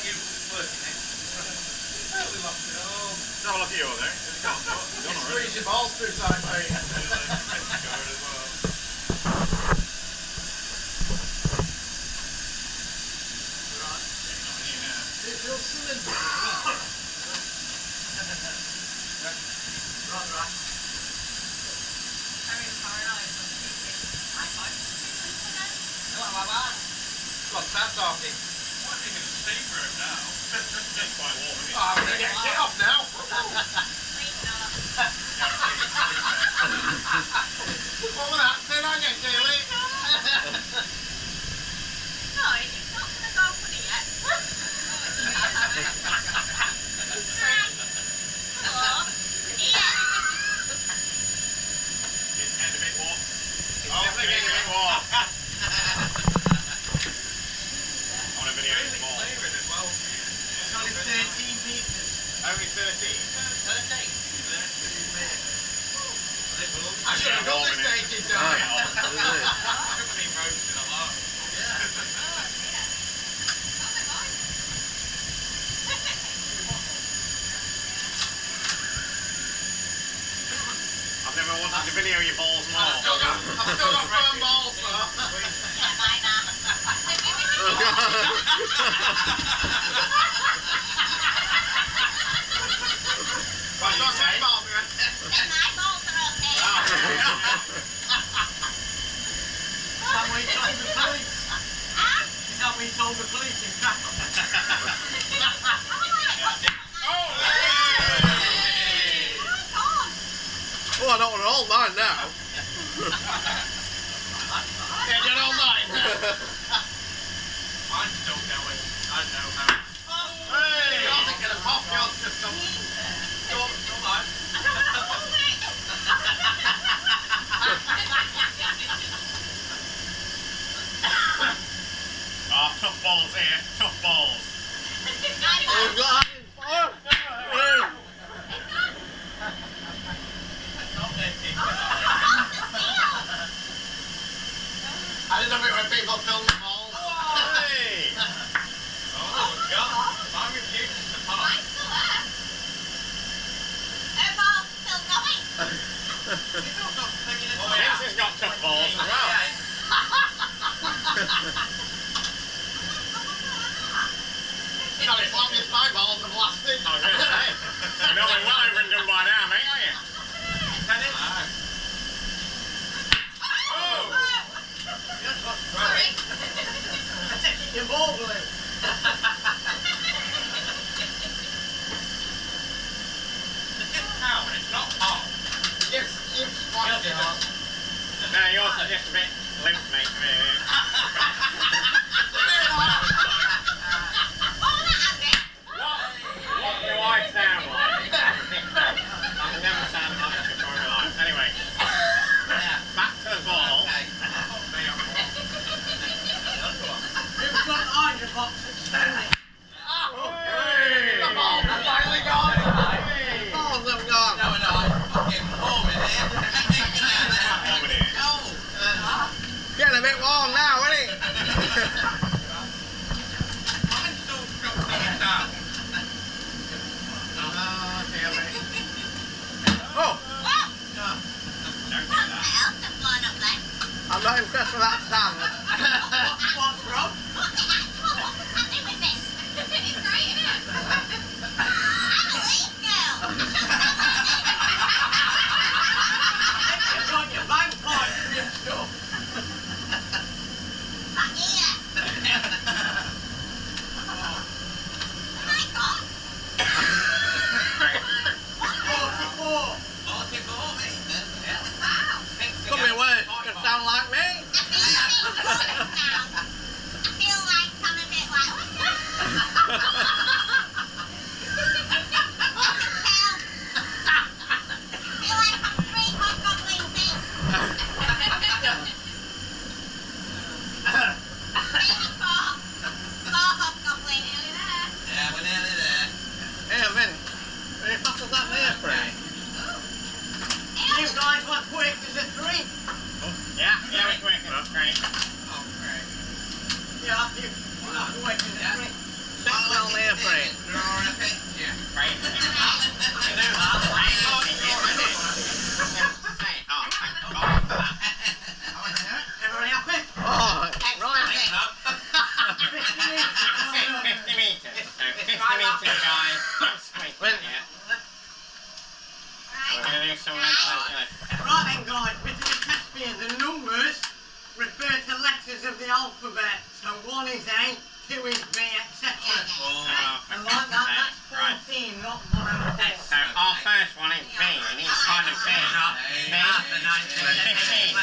have a look at yours, eh? Squeeze your balls through time, mate. That's off it. What in the steam room now? It's quite warm, isn't it? Oh, I'm going to get off now. What was that? Say that again, Kaylee. No, it's not going to go funny yet. Hello. Yeah. It's getting a bit warm. It's definitely getting a bit warm. It's only 13 metres. Only 13? 13. I should have got this taken down. I should have been roasted a lot. I've never wanted to video your balls more. I've still got firm balls, though. Yeah, mine are. Right, not my balls, man. My balls are okay. Can't we told the police? Can't we told the police in town? Oh, I don't want to hold mine now. Yeah, you don't mind. I'm still going. I know how. Hey! You're thinking of pop your system. Don't mind. Oh, tough balls here. Tough balls. I didn't know it when people film the balls. Hey! Oh, God. I'm refusing to pop. Mine's still there. Her balls are still going. Oh, Vince has got tough balls as well. Not as long as my balls have lasted. I was going to say. You know we're well over and done by now, mate, aren't you? Oh! Sorry. You're boggling. How? It's not hot. Yes, squashed it on. No, yours are just a bit limp, mate. What do I sound like? I've never sounded like it before in my life. Anyway, back to the ball. Who's got iron boxes? Hey! The balls are finally gone. Hey! Oh, them gone. No, fucking warm in here. Over here. Getting a bit warm now, isn't it? Mine's still stuck to the top. Oh, dear me. Oh, Don't do that. What else has gone up then? I'm not impressed with that stand. What's wrong? What's happening with this? It's great, isn't it? I'm a leaf girl. You've got your bagpipes and stuff. Back here. Oh my God. 44. 44, mate. Wow. Could be worse. Could sound like me. I feel a bit close now. I 2 is B, etc. Oh, And like that, that's 14, not 104. so our first one is B, and it's kind of B. B, 15.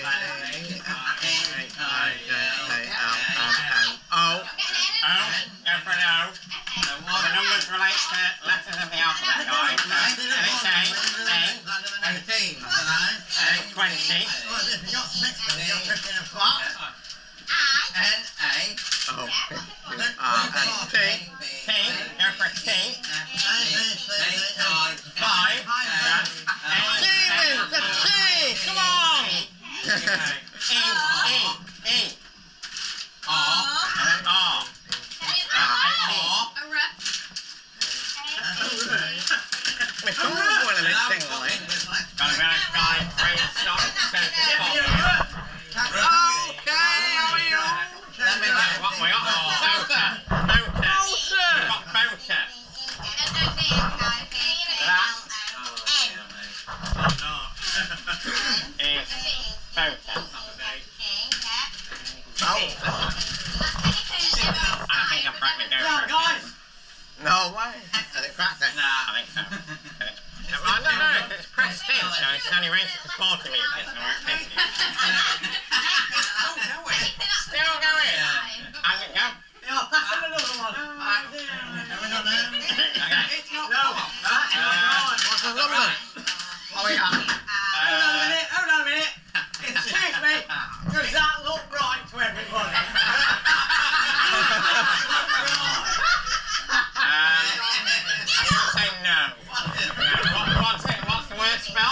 O. O, go for an O. The numbers relate to letters of the alphabet, guys. And it's A, 18. 20. N-A. O. T. T, go for a T. 5. Steven, the T! Come on! E. R. R. My tongue's going a bit tingly. Gotta be honest, guys. Brain stop. Okay, how are you? What we got? Motor. Motor! Got motor. Is motor. I think I'm practically going for it. Guys! No way. Has it cracked it? I think so. I don't know, it's pressed in, so it's only rated to 40 metres, so we're at 50. Still going. How's it go? Yeah, pass him another one. Okay. No, that's not What's the number? What we got? Hold on a minute. Excuse me. Does that look right to everybody? I'm going to say no. What's the word spell?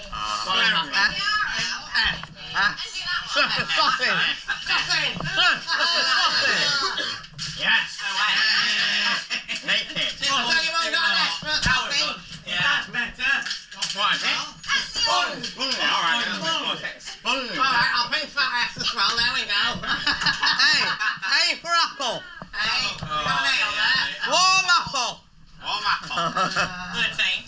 Sausage! Yes. Naked. That's better. What is it? Sponge. Alright, sponge. Alright, I'll pinch that ass as well, there we go. A for apple. Warm apple. Warm apple. 13.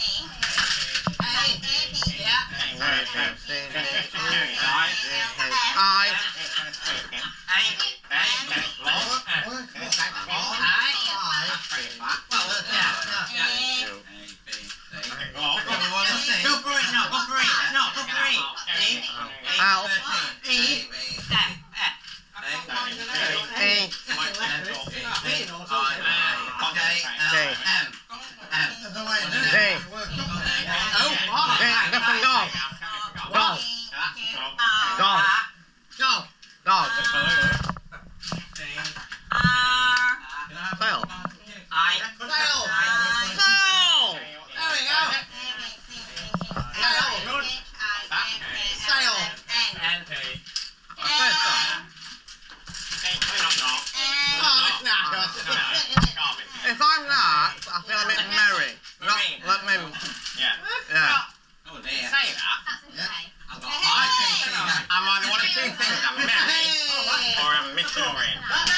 If I'm that, I feel a bit merry. Not, let me... Yeah. Oh dear. Say that. I've got high PC. I'm either one of two things. I'm merry or I'm Victorian.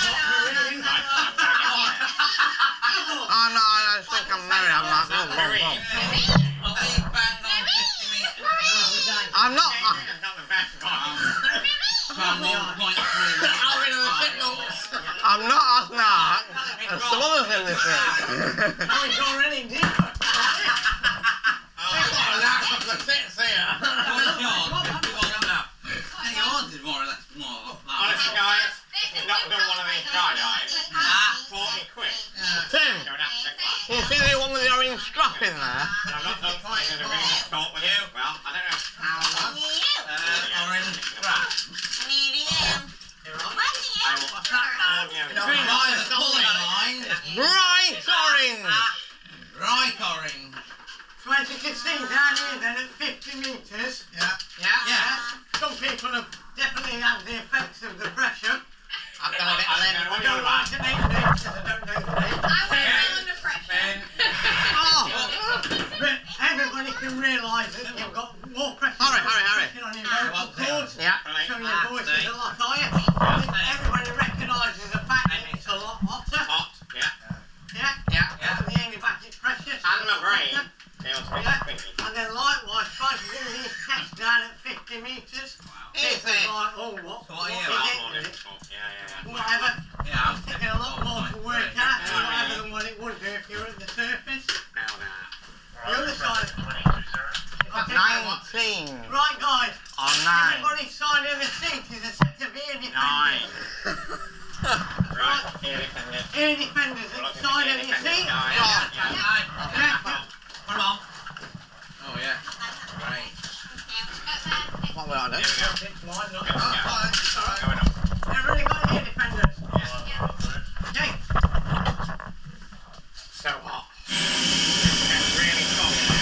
Oh no, I just think I'm merry. I'm like, oh, Merry. I'm not... I'm not as narc as some others in this room. Oh, it's already deeper. Honestly, guys, if you've not done one of these skydiving, 40 quid. Tim, Don't have to take that. you see the one with the orange strap in there? And I've not done something in a really good talk with you. Well, I don't know how long. Orange strap. Bright orange! Bright orange. 2016 down here then at 50 metres. Yeah. Some people have definitely had the effects of the pressure. I've got a bit of lemon. I don't like to name names because I don't know the name. But everybody can realise that you've got more pressure Hurry. on your vocal cords, Yeah. so your voice is a lot higher. I think everybody recognises the fact that it's a lot hotter. Hot, yeah. And the endobatic pressure. And my brain feels pretty. And then likewise, try to do these tests down at 50 metres. It's like, oh, what What are you? is it? Yeah. Whatever. Yeah. defenders We're at the looking side for of the your independent seat. guy. Yeah. Yeah. Come on. Oh yeah. Right. What will I do? Here we go. It's mine, look. Yeah. Going up. Everybody got your defenders. Okay. So hot. It's really cold now.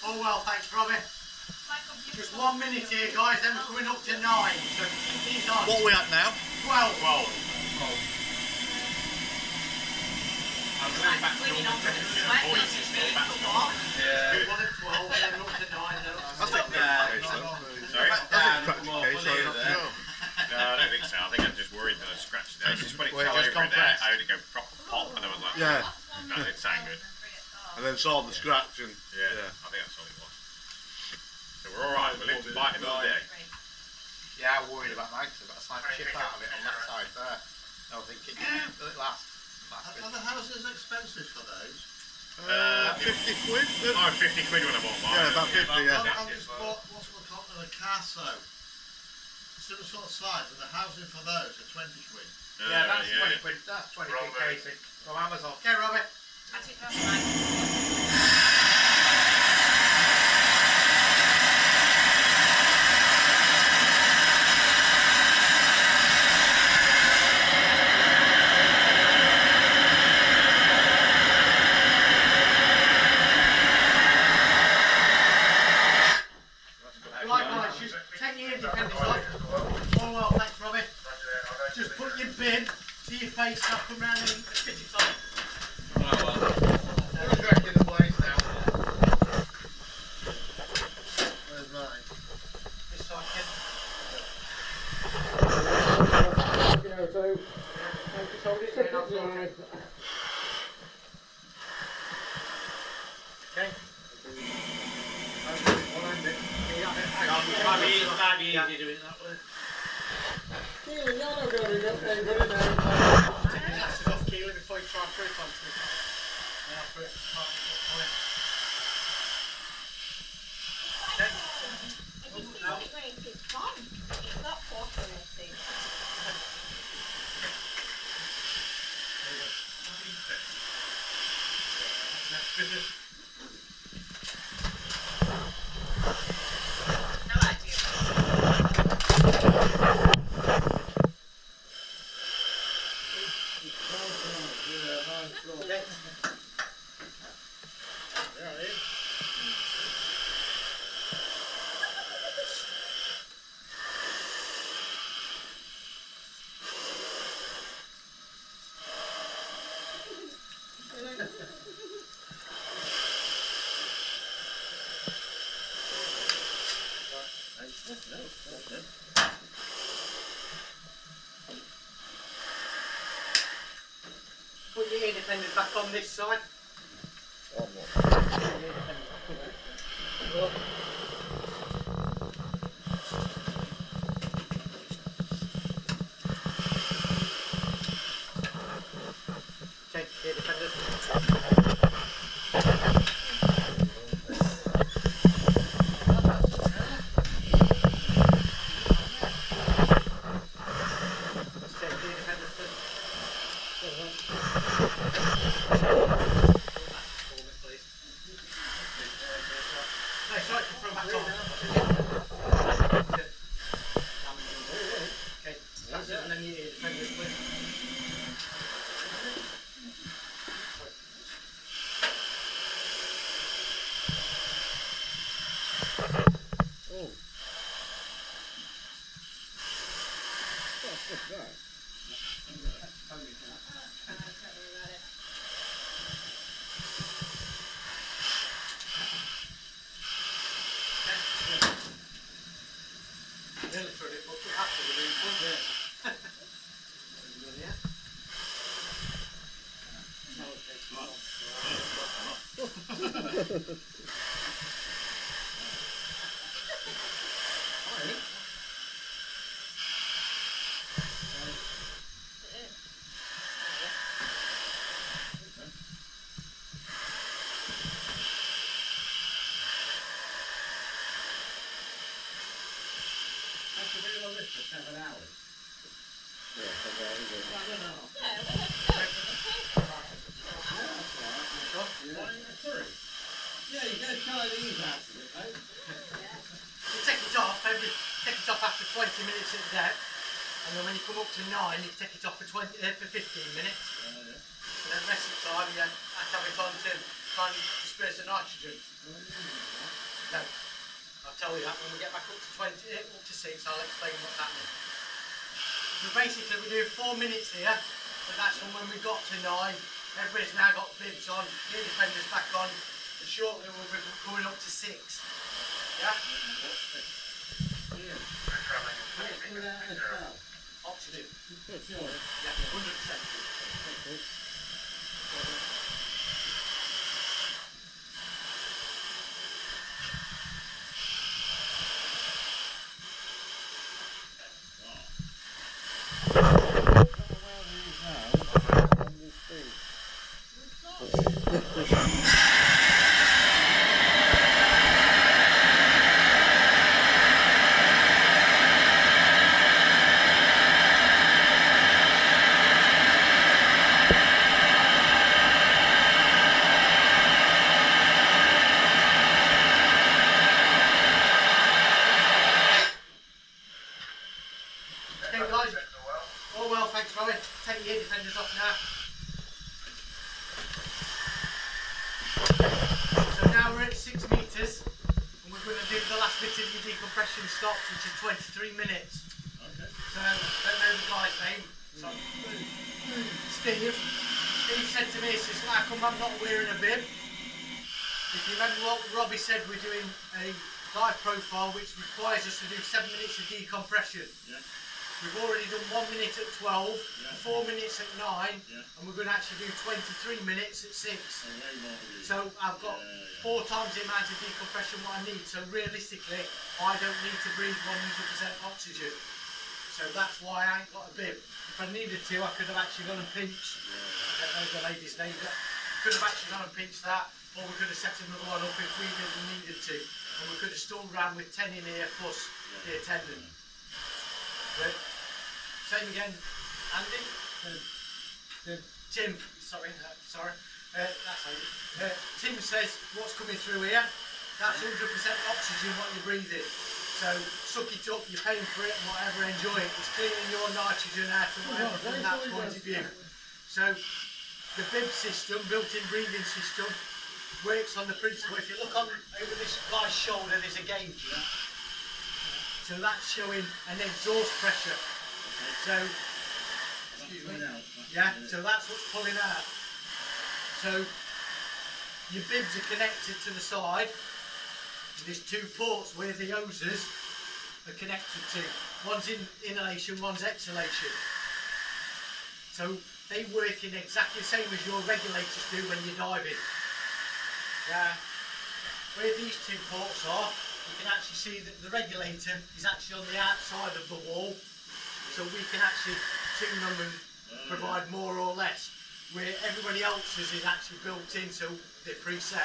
Oh well, thanks Robbie. Just 1 minute here guys, then we're coming up to 9. So keep these on. What are we at now? 12. 12. I'm going back to normal voice. It's still back to normal. Yeah. 1 at 12 and then up to 9. I think Sorry? No, I don't think so. I think I'm just worried that I scratched it. It's just when it Well, fell it just over there, compressed. I heard it go proper pop and I was like, Yeah. no, it sounded good. And then saw the scratch and Yeah, I think that's all it was. So we're alright, we'll live to fight another day. Yeah, I'm worried about mine because I've got a slight chip out of it on that side there. I was thinking, will it last? Are the houses expensive for those? 50 quid. Oh, 50 quid when I bought mine. Yeah, about 50, yeah. I'm just bought what's it called a Casso. Similar sort of size, and the housing for those are 20 quid. Yeah, that's 20 quid. That's 20 quid basic from Amazon. Okay, Robbie. I took that one. Likewise, just take your independence off. Oh well, thanks Robbie. Just put your bin to your face, I'll come round and fit it on. Who's wrecking the place now? Where's mine? This side, kid. Okay. Might be easy doing it that way. Keelan, you're not going to be good now. Take your glasses off, Keelan, before you try and throw it onto me. Now throw it on it. Okay. It's gone. It's not cooperating. Next business. No idea. Okay. Put your independent back on this side. Take the independent. Take the independent. No, sorry, throw back on. Okay, that's it, and then you independent, please. Nearly threw it, but after the room fun. Yeah. Yeah, you go try these out of it, mate. You take it off, take it off after 20 minutes at depth, and then when you come up to 9, you take it off for 15 minutes. And then the rest of the time, you have to have it on to try and disperse the nitrogen. No. I'll tell you that when we get back up to 20, up to 6, I'll explain what's happening. So basically we're doing 4 minutes here, but that's from when we got to 9. Everybody's now got bibs on, ear defenders back on, and shortly we'll be coming up to 6. Yeah? Oxygen. Yeah, 100%. Take your ear defenders off now. So now we're at 6 metres and we're going to do the last bit of your decompression stops, which is 23 minutes. Okay. So I don't know the guy's name. So, Steve. Steve said to me, he says, how come I'm not wearing a bib? If you remember what Robbie said, we're doing a dive profile which requires us to do 7 minutes of decompression. Yeah. We've already done 1 minute at 12, 4 minutes at 9, and we're going to actually do 23 minutes at 6. So I've got 4 times the amount of decompression what I need. So realistically, I don't need to breathe 100% oxygen. So that's why I ain't got a bib. If I needed to, I could have actually gone and pinched. I don't know the lady's name, but could have actually gone and pinched that, or we could have set another one up if we really needed to. And we could have still ran with 10 in here plus the attendant. But same again, Andy. Tim, sorry. That's Andy. Tim says, what's coming through here? That's 100% oxygen what you're breathing. So suck it up, you're paying for it and whatever, enjoy it. It's cleaning your nitrogen out and whatever from that point of view. So the bib system, built-in breathing system, works on the principle. If you look on over this guy's shoulder, there's a gauge. So that's showing an exhaust pressure. So, excuse me. Yeah, so that's what's pulling out. So your bibs are connected to the side. There's 2 ports where the hoses are connected to. One's inhalation, one's exhalation. So they work in exactly the same as your regulators do when you're diving. Yeah. Where these 2 ports are, you can actually see that the regulator is actually on the outside of the wall, so we can actually tune them and provide more or less, where everybody else's is actually built in, so they're preset.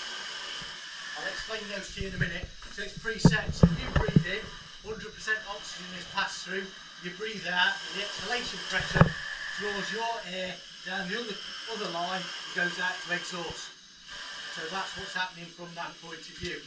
I'll explain those to you in a minute. So it's preset, so you breathe in, 100% oxygen is passed through, you breathe out, and the exhalation pressure draws your air down the other line and goes out to exhaust. So that's what's happening from that point of view.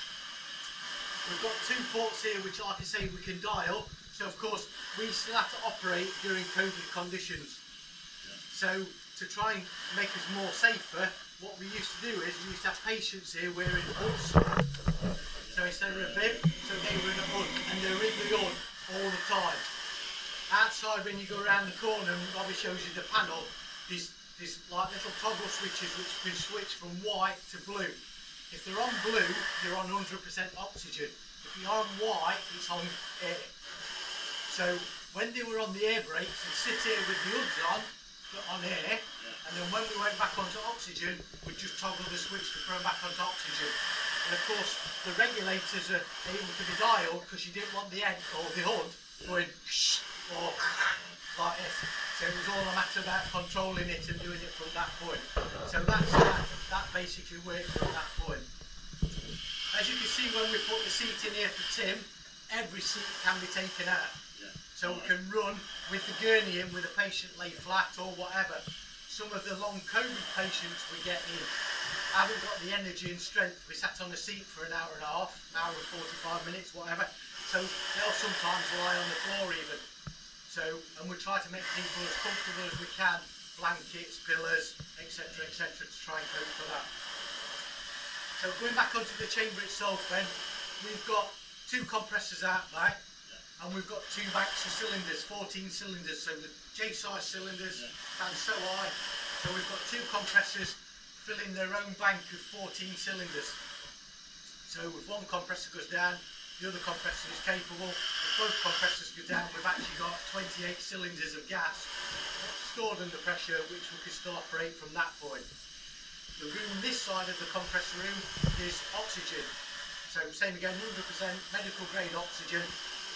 We've got 2 ports here which, like I say, we can dial. So of course we still have to operate during COVID conditions. So to try and make us more safer, what we used to do is we used to have patients here wearing hoods. So instead of a bib, so they were in a hood, and they're in the hood all the time. Outside, when you go around the corner, and Robbie shows you the panel, there's like little toggle switches which can switch from white to blue. If they're on blue, you're on 100% oxygen. If you're on white, it's on air. So when they were on the air brakes, they'd sit here with the hoods on air, and then when we went back onto oxygen, we'd just toggle the switch to throw back onto oxygen. And of course, the regulators are able to be dialed because you didn't want the end or the hood going or like this. So it was all a matter about controlling it and doing it from that point. So that basically works from that point. As you can see, when we put the seat in here for Tim, every seat can be taken out. So we can run with the gurney in with a patient lay flat or whatever. Some of the long COVID patients we get in haven't got the energy and strength to be sat on the seat for an hour and a half, an hour and 45 minutes, whatever. So they'll sometimes lie on the floor even. So, and we try to make people as comfortable as we can, blankets, pillows, etc., to try and cope for that. So So going back onto the chamber itself then, we've got 2 compressors out back, and we've got 2 banks of cylinders, 14 cylinders, so the J-size cylinders stand so high. So we've got 2 compressors filling their own bank of 14 cylinders. So if one compressor goes down, the other compressor is capable. If both compressors go down, we've actually got 28 cylinders of gas stored under pressure, which we can still operate from that point. The room this side of the compressor room is oxygen. So same again, 100% medical grade oxygen.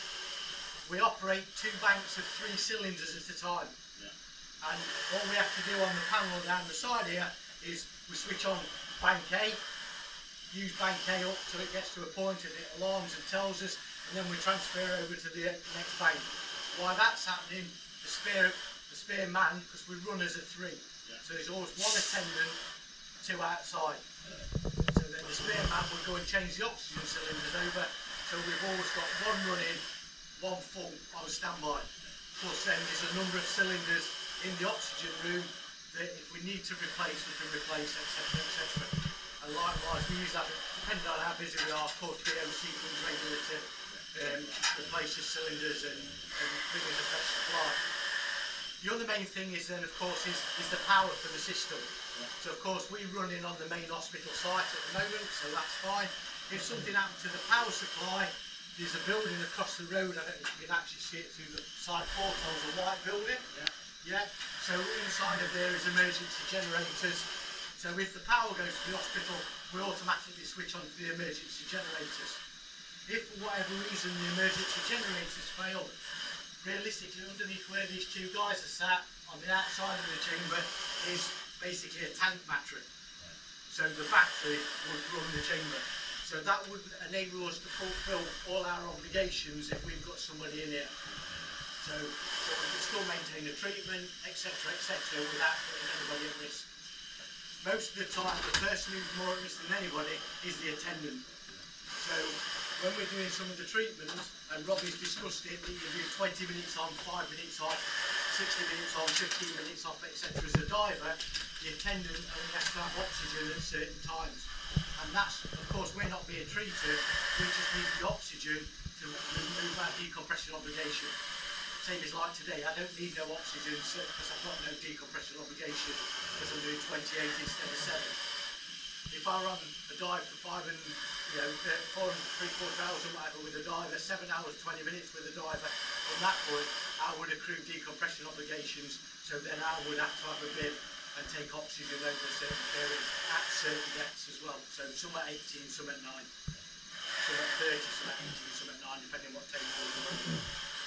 We operate 2 banks of 3 cylinders at a time. And all we have to do on the panel down the side here is we switch on bank A, use bank A up till it gets to a point and it alarms and tells us, and then we transfer over to the next bank. While that's happening, the spare man, because we run as a 3, so there's always 1 attendant, 2 outside. So then the spare man will go and change the oxygen cylinders over, so we've always got 1 running, 1 full on standby. Plus then there's a number of cylinders in the oxygen room that if we need to replace, we can replace, etc, etc. And likewise, we use that, depending on how busy we are, of course BOC comes regularly to replace the cylinders and bring us a fresh supply. The other main thing is then, of course, is the power for the system. So of course we're running on the main hospital site at the moment, so that's fine. If something happened to the power supply, there's a building across the road, I don't know if you can actually see it through the side portals, a white building. So inside of there is emergency generators. So if the power goes to the hospital, we automatically switch on to the emergency generators. If for whatever reason the emergency generators fail, realistically underneath where these 2 guys are sat on the outside of the chamber is basically a tank battery. So the battery would run the chamber. So that would enable us to fulfil all our obligations if we've got somebody in here. So we can still maintain the treatment, etc, etc, without putting anybody at risk. Most of the time, the person who's more at risk than anybody is the attendant. So when we're doing some of the treatments, and Robbie's discussed it, that you do 20 minutes on, 5 minutes off, 60 minutes on, 15 minutes off, etc. As a diver, the attendant only has to have oxygen at certain times. And that's, of course, we're not being treated, we just need the oxygen to remove our decompression obligation. Same as like today, I don't need no oxygen because I've got no decompression obligation because I'm doing 28 instead of 7. If I run a dive for 4 and 3/4 hours or whatever with a diver, 7 hours 20 minutes with a diver, from that point I would accrue decompression obligations, so then I would have to have a bib and take oxygen over a certain period at certain depths as well. So some at 18, some at 9, some at 30, some at 18, some at 9, depending on what table we're running.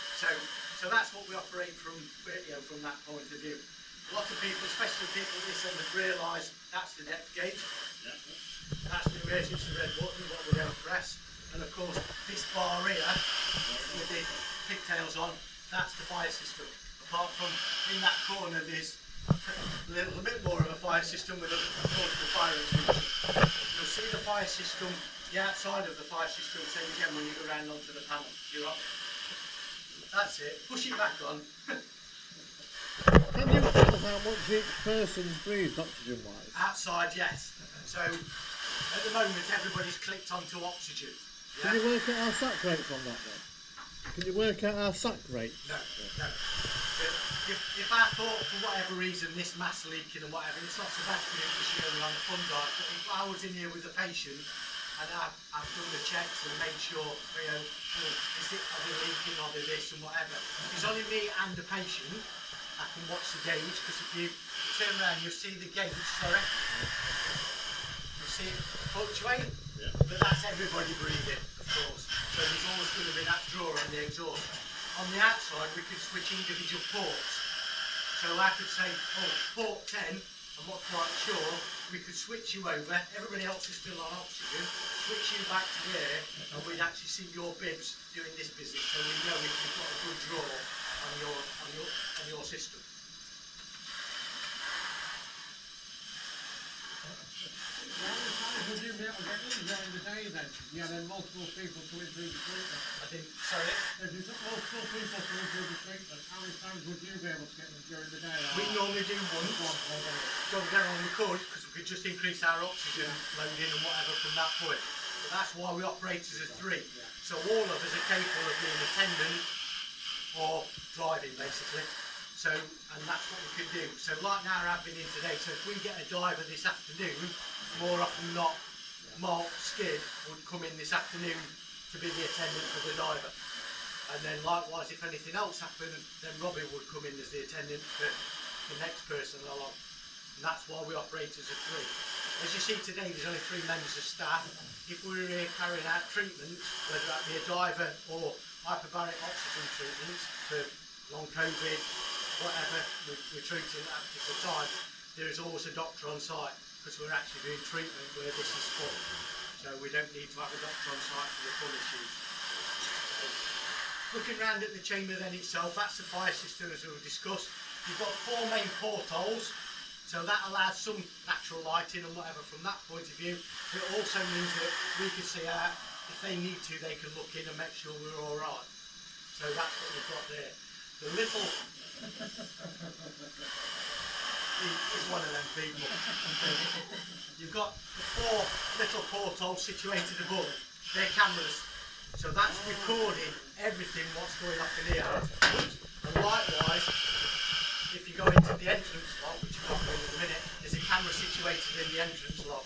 So that's what we operate from, from that point of view. A lot of people, especially people at this end, have realised that's the depth gauge. That's the emergency red button, what we're going to press. And of course, this bar here, with the pigtails on, that's the fire system. Apart from, in that corner, there's a little bit more of a fire system with a portable fire extinguisher. You'll see the fire system, the outside of the fire system, same again when you go around onto the panel. You're up. That's it. Push it back on. Can you tell us how much each person's breathed oxygen-wise? Outside, yes. So at the moment, everybody's clicked onto oxygen. Can you work out our sack rate from that then? Can you work out our sack rate? No. But if I thought for whatever reason this mass leaking and whatever, it's not so bad for me to show me on the fun dive, but if I was in here with a patient and I've done the checks and made sure, are they leaking, are they this and whatever. If it's only me and the patient, I can watch the gauge, because if you turn around you'll see the gauge, you'll see it fluctuate, but that's everybody breathing, of course. So there's always going to be that drawer on the exhaust. On the outside we could switch individual ports. So I could say, port 10, I'm not quite sure, we could switch you over, everybody else is still on oxygen, switch you back to there, and we'd actually see your bibs doing this business, so we know if you've got a good draw on your system. Would you be able to get in during the day then? mentioned, you had multiple people coming through the treatment. I didn't, sorry? If you took multiple people coming through the treatment, how many times would you be able to get them during the day? We normally do once. Don't get on the could, because we could just increase our oxygen loading and whatever from that point. But that's why we operate as a 3. So all of us are capable of being attendant or driving basically. So, and that's what we could do. So like now I've been in today, so if we get a diver this afternoon, more often than not, Mark Skid would come in this afternoon to be the attendant for the diver. And then likewise, if anything else happened, then Robbie would come in as the attendant for the next person along. And that's why we operate as a 3. As you see today, there's only 3 members of staff. If we were here carrying out treatments, whether that be a diver or hyperbaric oxygen treatments for long COVID, whatever we're treating at a particular time, there is always a doctor on site because we're actually doing treatment where this is full. So we don't need to have a doctor on site for the full issues. So, looking round at the chamber then itself, that's the fire system as we've discussed. You've got 4 main portholes, so that allows some natural lighting and whatever from that point of view. But it also means that we can see out. If they need to, they can look in and make sure we're all right. So that's what we've got there. The little he's one of them people. You've got the 4 little portholes situated above. They're cameras. So that's recording everything what's going off in here. And likewise, if you go into the entrance lock, which you've got in a minute, there's a camera situated in the entrance lock.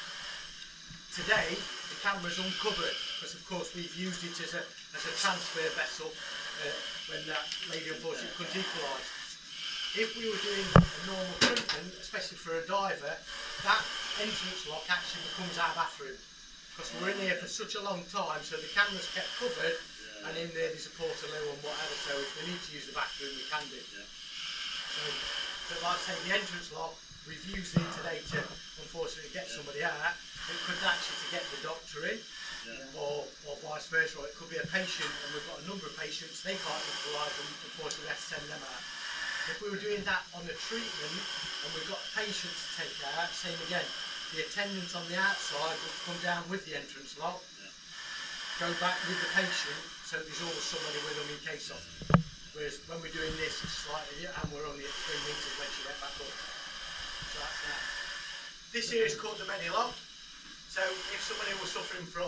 Today, the camera's uncovered because of course we've used it as a transfer vessel when that lady unfortunately couldn't equalise. If we were doing a normal treatment, especially for a diver, that entrance lock actually becomes our bathroom because we're in here for such a long time, so the camera's kept covered and in there there's a portaloo and whatever, so if we need to use the bathroom we can do. So, but like I say, the entrance lock, we've used it today to unfortunately get somebody out. It could actually to get the doctor in, or vice versa, or it could be a patient and we've got a number of patients, they can't equalise and unfortunately we have to send them out. If we were doing that on a treatment and we've got patients to take out, same again, the attendant on the outside would come down with the entrance lock, go back with the patient, so there's always somebody with them in case of. Whereas when we're doing this, it's slightly, and we're only at 3 metres when she went back up. So that's that. This here is called the Medilock. So if somebody was suffering from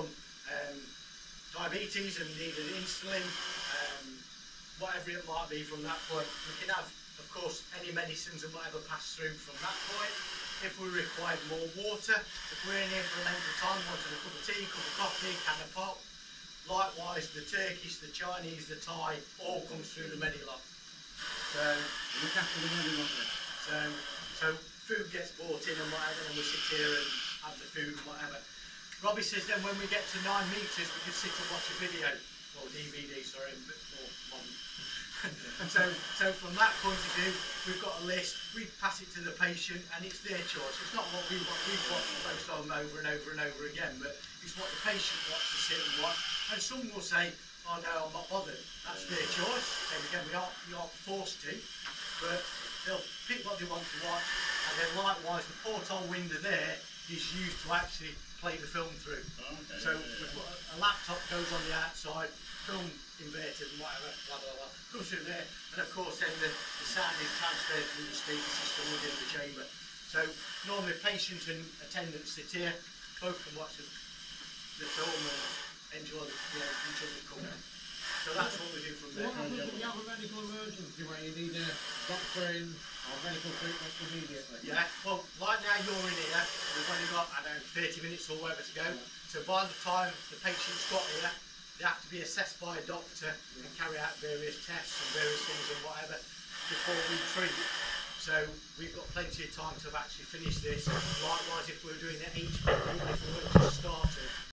diabetes and needed insulin, whatever it might be from that point, we can have, of course, any medicines and whatever pass through from that point. If we required more water, if we're in here for a length of time, wanting a cup of tea, cup of coffee, can of pop, likewise the Turkish, the Chinese, the Thai, all comes through the Medilock. So Look after the Medilock then. So food gets brought in and whatever, and we sit here and have the food and whatever. Robbie says then when we get to 9 metres we can sit and watch a video, or DVD, sorry, a bit more modern. And so from that point of view, we've got a list, we pass it to the patient and it's their choice. It's not what we want, we've watched most of them over and over and over again, but it's what the patient wants to sit and watch. And some will say, oh no, I'm not bothered. That's their choice. So again, we aren't forced to, but they'll pick what they want to watch. And then likewise, the porthole window there is used to actually play the film through. So we've got a laptop goes on the outside, film inverted and whatever, blah blah blah, comes through there, and of course then the sound is transferred through the speaker system within the chamber. So normally patient and attendant sit here, both can watch the film and enjoy each other's company. So that's what we do from there. What happens if you have a medical emergency where you need a doctor in or medical treatment immediately? Yeah, well, right now you're in here, we've only got, I don't know, 30 minutes or whatever to go. So by the time the patient's got here, they have to be assessed by a doctor and carry out various tests and various things and whatever before we treat. So we've got plenty of time to have actually finished this. Likewise, if we were doing it each, even if we were just started,